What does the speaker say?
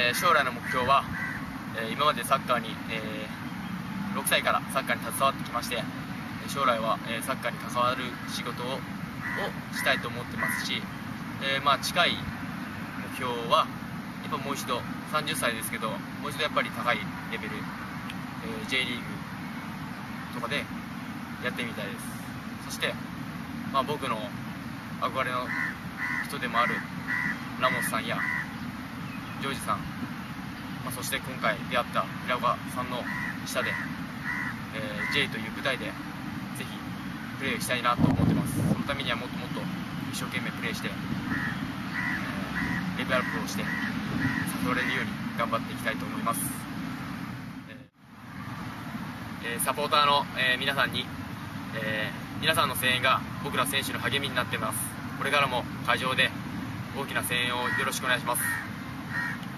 将来の目標は、今までサッカーに、6歳からサッカーに携わってきまして、将来は、サッカーに関わる仕事をしたいと思ってますし、近い目標はやっぱもう一度30歳ですけど、もう一度やっぱり高いレベル、J リーグとかでやってみたいです。そして、僕の憧れの人でもあるラモスさんやジョージさん、そして今回出会った平岡さんの下で、J という舞台でぜひプレーしたいなと思ってます。そのためにはもっともっと一生懸命プレーして、レベルアップをして誘われるように頑張っていきたいと思います。サポーターの、皆さんに、皆さんの声援が僕ら選手の励みになっています。これからも会場で大きな声援をよろしくお願いします。